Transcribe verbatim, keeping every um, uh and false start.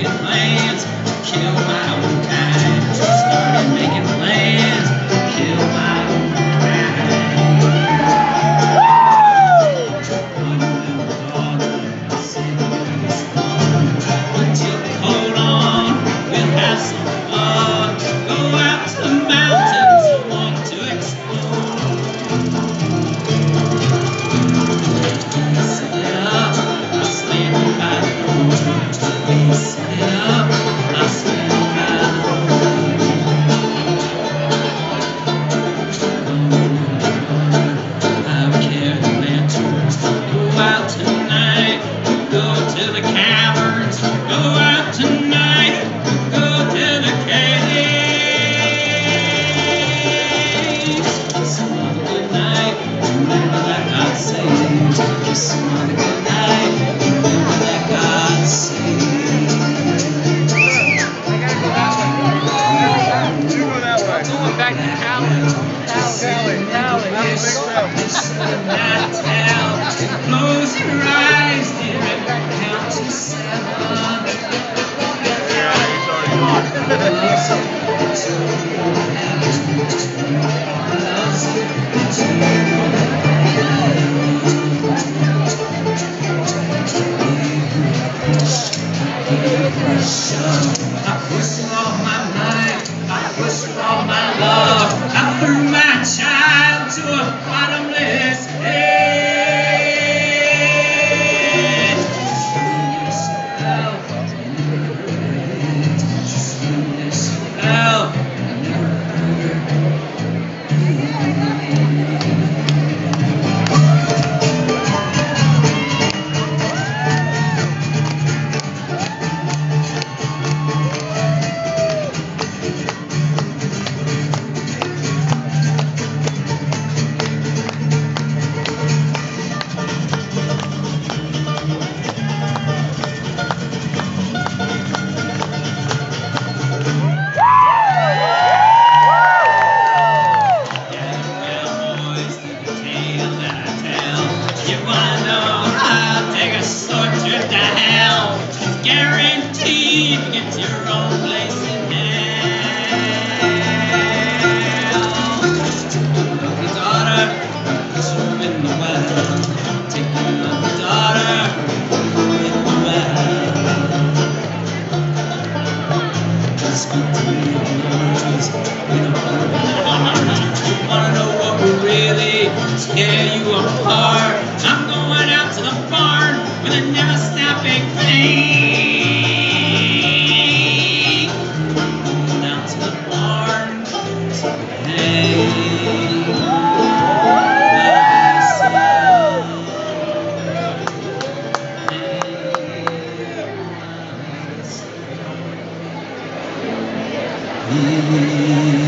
making plans to kill my own kind. Started making plans to kill my own kind. One little daughter, I said you're strong, but you hold on, we'll have some fun. Go out to the mountains, I want to explore. Back to Tally. Tally. Tally. Close your eyes, dear, and count to seven. Yeah, he's already I push with all my might, I push with all my love, I threw my child to a bottomless pit. Just when this fell, guaranteed to get your own place in hell. Love your daughter, put her in the well. Take your love daughter, in the well. Just go to the oranges, we don't wanna know what will really tear you apart. I'm going out to the barn with a never snapping pain. Mm-hmm.